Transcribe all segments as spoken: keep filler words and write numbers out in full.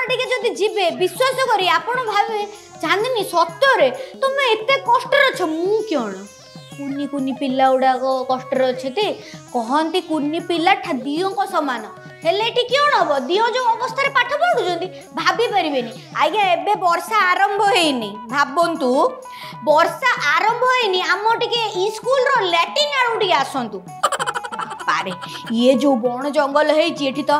टिके जदि जीवे विश्वास करी आपण भावे चांदनी सत्तरे तुम एते कष्ट अछ मु क्यों कुनी कुनी पिला गुड़ाक कष्ट अच्छे कहती कुनी पिला दियो को समान हेले क्यों हम दियो जो अवस्था पाठ पढ़ुं भाभी पारे आज्ञा एबे वर्षा आरंभ होनी भावतु वर्षा आरंभ होनी आम टे स्कूल रो लैट्रिन आड़ू टे आसतु पारे ये जो बण जंगल है तो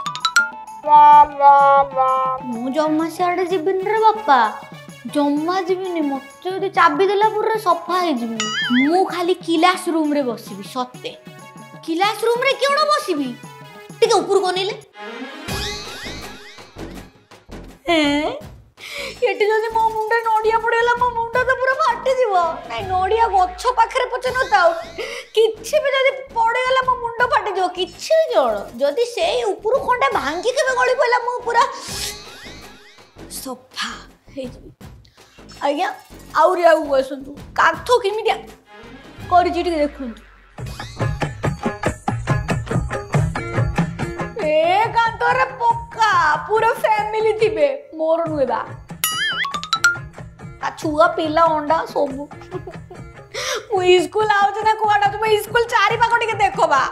मु जमा सियाड़े जीवन रे बापा जमा जीवनी मत चाबी देला पूरा सफा हो खाली क्लास रूम रे बसबी सत्ते क्लास रूम रे क्यों बसबी टिके ऊपर को नेले एटी जदि मो मुंडा नडिया पड़ेला मो मुंडा तो पूरा फाटी जीवो नै नडिया गछ पाखरे पछ न ताऊ किछि भी जदि पड़ेला मो मुंडा फाटी जीवो किछि जण जदि सेई ऊपर खंडा भांगी केबे गळी पइला मो पूरा सफा हे जी आज्ञा आउरी आउ बसंतु काथो किमिदिया करि जिटी देखंतु ए कांतरे पक्का पूरा फैमिली थिबे मोर नुएबा आ छुआ पिला अंडा सब मु स्कूल आउछ ना कुआडा तुम स्कूल चारि पाको टिके देखो बा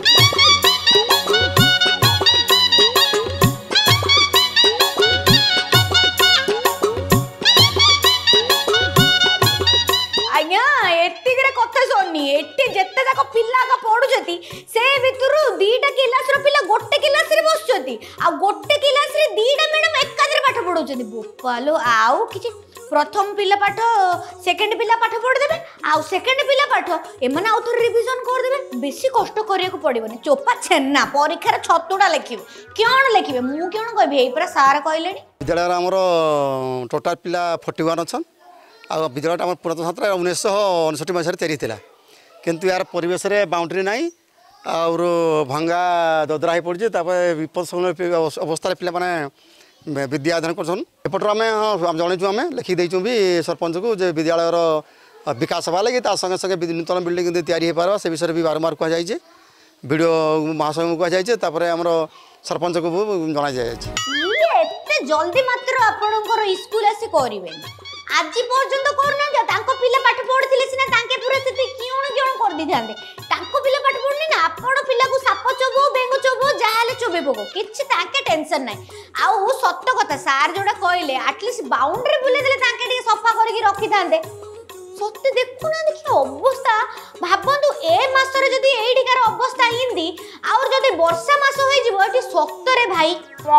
एटे जेते जाक पिला का पढुचती से भितरु दीटा क्लास रो पिला गोटे क्लास रे बसचती आ गोटे क्लास रे दीटा मैडम एकादरे पाठ पढौचती बोपालो आउ किछि प्रथम पिला पाठ सेकंड पिला पाठ पढ देबे आ सेकंड पिला पाठ एमने आउ थोर रिवीजन कर देबे बेसी कष्ट करिया को पड़िबनी चोपा छेना परीक्षा रे छतुडा लेखिबे क्यों लेखिबे मु क्यों कहबे एई पूरा सारा कहलेनी विद्यालय हमरो टोटल पिला इकतालीस अछन आ विद्यालय हमर पुरातन छात्र उन्नीस सौ उनसठ मसीह तैयारी थिला किंतु यार परिवेश रे बाउंड्री नाई और भंगा ददरा हो पड़ी विपद अवस्था पे मैंने विद्या अध्ययन करपटर आम जनईचु आम लिखिदेचु भी सरपंच को जे विद्यालय विकास हवा लगी संगे संगे नूतन बिल्डिंग तैयारी हो पार से विषय भी बारंबार कहुई वीडियो महाशय को कहुई आमर सरपंच को जना जाए जल्दी मात्र आपणकर स्कूल आसी करेंगे आज पर्यंत करना तांको पिला पाठ पढ़ी सीना तांके पूरा से क्यों क्यों कर दी थांते तांको पिला पाठ पढ़नी ना आपण पिला को साप चोबो बेंग चोबो जाहाले चोबे पको किछि तांके टेंशन नै आउ सत्य कथा सार जोडा कहले एटलीस्ट बाउंड्री बुले देले तांके टी सफा करके रखी थांते सत्य देखु ना देखि अवस्था भाबंतु ए मासरे जदी एडिकार अवस्था हिंदी और जदी वर्षा मास होई जिवो एटी सत्तरे भाई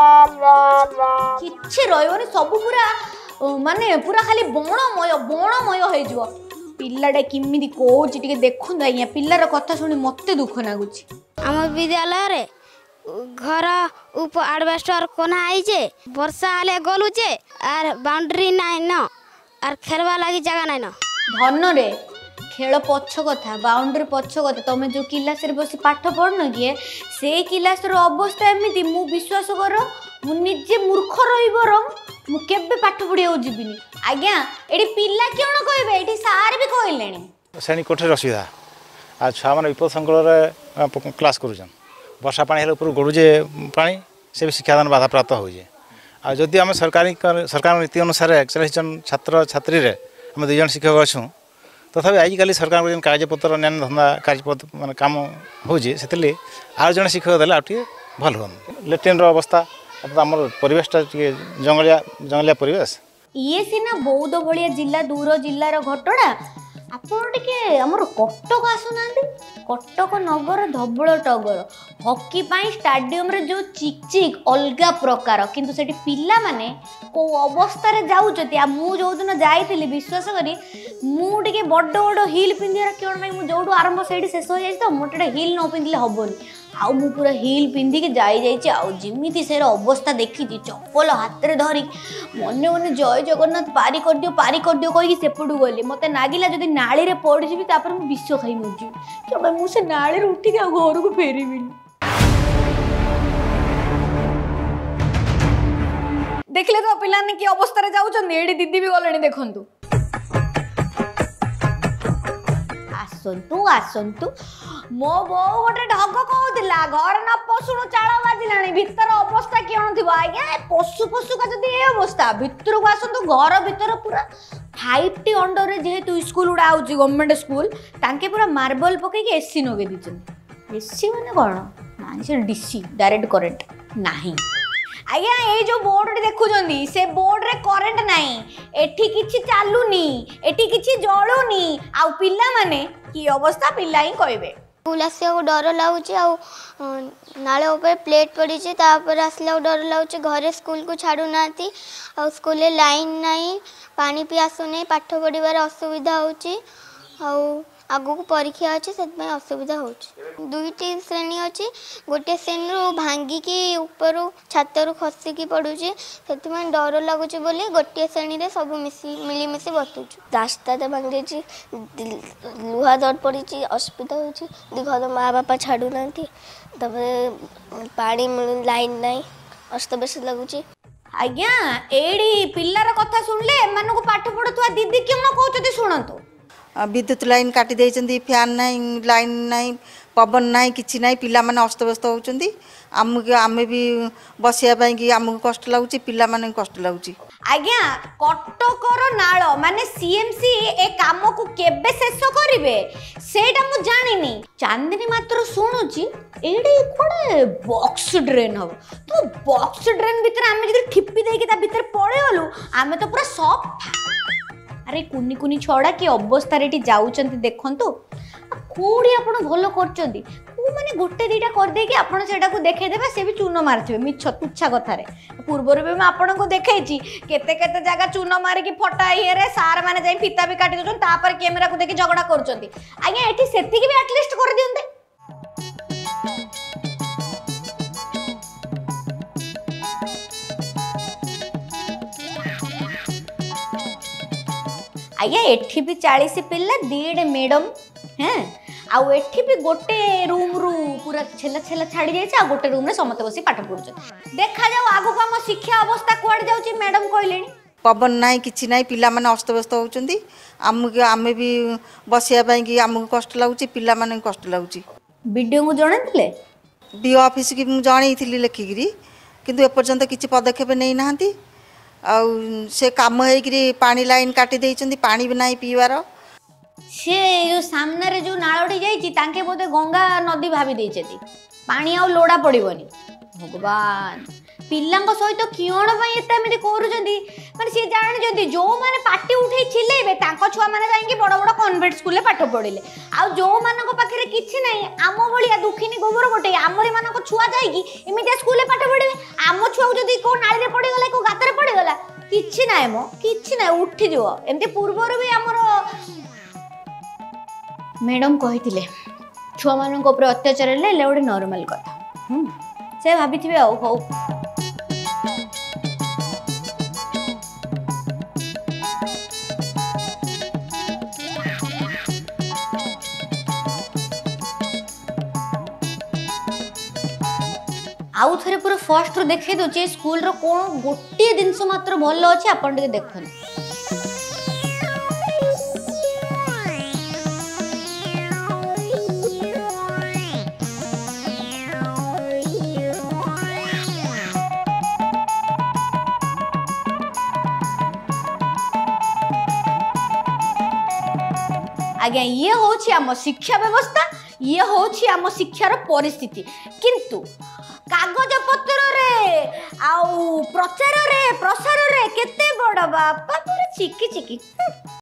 किछि रहयोनी सब पूरा माने पूरा खाली बणमय बणमय हो जिवो पिल्लाडा किमिदी कोची टिके देखुन आइया पिल्लार कथा सुनी मते दुख लागुची हम विद्यालय रे घर उप एडवेस्टर कोना आइजे वर्षा आले गलुचे आर बाउंड्री नाइ न आर खेलवा लागि जगह नाइ न धन रे खेल पछ कथा बाउंड्री पछ कथा तुम जो क्लास रे बसी पाठ पढ़न किए से क्लास रो अवस्था एमिति मु विश्वास कर मु निजे मूर्ख रही बरम मु केबे पाठ पढ़िया जीविनी आज्ञा एडी पिल्ला क्यों कहबे एडी सार भी कहलेनी श्रेणी कोठे असुविधा आ छुआ मैंने विपद संकल क्लास करुछन वर्षा पानी हेले ऊपर गड़ुजे पानी से भी शिक्षादान बाधा प्राप्त होजे आ जदि आम सरकारी सरकार नीति अनुसार चालीस जन छात्र छात्री रे आम दुई जन शिक्षक अच्छुँ तथापि आजिकल सरकार जो कागजपत्र अन्य धंदा कागजपत्र माने काम होजे से आठ जन शिक्षक देले आउ भल हो लैट्रिन अवस्था आम परिवेशटा जंगलिया जंगलिया परिवेश ये सीना बौद्ध भाया जिला दूर जिलार घटना आपण टिके हमर कटक आसुना कटक नगर धबल टगर हॉकी पाई स्टाडियम रे जो चिक चिक अलगा प्रकार किंतु सेठी पिला माने को अवस्था रे जाउचती आ मु जो दिन जाईतिली विश्वास करी मु टिके बड़ बड़ हिल पिंदिरा क्यों भाई मु जोडू आरंभ सेठी शेष हो जाई तो मोटे हिल न पिंदिले हबोनी आउ मु पूरा हिल पिंदी के जाई जाई आउ जिमिति सेर अवस्था देखी चप्पल हाथ रे धरी मने मने जय जगन्नाथ पारी कर दियो पारी कर दियो कहि सेपडू गली मते नागिला जदी नाली रे पड़ जिबी तापर मु विश्व खाई मरजी कि भाई मु से नाली रे उठी के घर को फेरीबिनी देखले तो पिला ने की अवस्था रे जाउ छ एडी दीदी भी गलणी देखंतु आसंतु आसंतु मो बो गोटे ढग कहूला घर न पशुणु चाल बाजिलानी भितर अवस्था किण थी आज्ञा पशु पशु का जब ये अवस्था भितर को आसतु घर भितर पूरा फाइव टी अंडर जेहेतु स्कूल गुड़ा आउची गवर्नमेंट स्कूल तांके पूरा मार्बल पकईकि एसी नगे दीचन एसी माने कौन ना से डीसी डायरेक्ट करेंट नाही आज्ञा ये जो बोर्ड देखुं से बोर्ड रे करेंट नाही एठी किछि चालुनी एठी किछि जळुनी आउ पिल्ला माने की अवस्था पिल्ला ही कहबे स्कूल आसो डर लगुच नाले उपर प्लेट पड़ी आसला डर लगुच घरे स्कूल को छाड़ू ना आ स्कूल लाइन नहीं पानी पी आसुना पाठ पढ़ार असुविधा हो आगु को परीक्षा अच्छे से असुविधा हो दुईटी श्रेणी अच्छी गोटे श्रेणी रू भांगिकी ऊपर छात रू खसिकी पड़ुची से डर लगुच बोली गोटे श्रेणी रे सब मिसी मिलीमिशी बसुचु रास्ता तो भांगी लुहा दर पड़ी असुविधा हो घर माँ बापा छाड़ू ना पानी लाइन नहीं अस्त बेस लगुच आज्ञा एड़ी पिल्लार कथा सुनले एमान को पाठ पढ़ुवा दीदी क्यों कहते शुणु विद्युत लाइन काटी देइचंदी फैन नहीं लाइन नहीं पवन नहीं किछि नहीं पिला माने अस्तव्यस्त होउचंदी आमके आमे भी बसिया पई कि आमको कष्ट लागुची पिला माने कष्ट लागुची आज्ञा कटकर नाळ माने सीएमसी ए काम को केबे शेष करिवे सेटा मु जानिनी चांदनी मात्र सुनुची एडी कोडे बॉक्स ड्रेन हो तो बॉक्स ड्रेन भीतर आमे जदी ठिप्पी देके ता भीतर पळे गलु आमे तो पूरा सफ अरे कुनी कुनी छड़ा कि अवस्था रे जाउचंती देखंतु कोडी आपण भलो करचंती को माने गोटे दीटा कर दे कि आपण सेटा को देखे देबा से भी चून मारथिबे मिछ तुच्छा कथा रे पूर्वर भी मैं आपण को देखैची केते केते जागा चून मारे कि फटा हिए रे सार माने जाई फिता भी काटी दोचन तापर कैमरा को देखि झगड़ा करचंती आज्ञा एठी सेति कि भी एटलीस्ट कर दियंते आज्ञा एठी भी चालीस पिल्ला दीड मैडम हैं आउ एठी भी गोटे रूम रु पूरा छेला छेला छाड़ी जाइछ आ गोटे रूम रे समते बसी पाठ पढुछ देखा जाऊ आगु को हम शिक्षा अवस्था कोड जाउची मैडम कहलेनी पवन नहीं किछि नहीं पिला माने अस्तव्यस्त होउचंदी आमके आमे भी बसिया पई कि आमको कष्ट लागुची पिला माने कष्ट लागुची वीडियो को जणातिले डी ऑफिस की मु जानिथिली लेखिगिरी किंतु एपर्यंत किछि पदक्षेप नै नाहंती आ से काम होइकरी पानी लाइन काटी देइचंदी पानी भी नाही पीवार से जो सामने रे जो नाळोटी जाइची तांके बोते गंगा नदी भाबी देइचेती पानी आ लोडा पड़िबनी भगवान पिल्लांको सहित कियोण पई एता एमिति करूचंदी माने से जानि जदी जो माने पाटी उठै छिलेबे तांको छुआ माने जाईकी बड़ बड़ कन्वेंट स्कूल ले पाठ पढिले आ जो मानको पाखरे किछि नै आमो भलिया दुखिनी गोबर गोटे आमरी मानको छुआ जाईकी एमिति स्कूल ले पाठ पढिबे आमो छुआ जदी को नाळी रे पड़ी गला को गातर पड़ी गला किछि नै मो किछि नै उठी दियो एमति पूर्वर भी हमरो मैडम कहिथिले छुआ मानको ऊपर अत्याचार ले ले ओडे नॉर्मल कथा हम से भाबिथिबे आ हो आउ थरे पूरा फर्स्ट रो देखै दोचे स्कूल रो कोन गोटे दिनस मात्र भलो अछि आपण के देखन आज्ञा ये होछि आम शिक्षा व्यवस्था ये होछि आम शिक्षार परिस्थिति किंतु कागज पत्र रे आउ प्रचार रे प्रसार रे केते बड़ बापा पूरा चिकी चिकी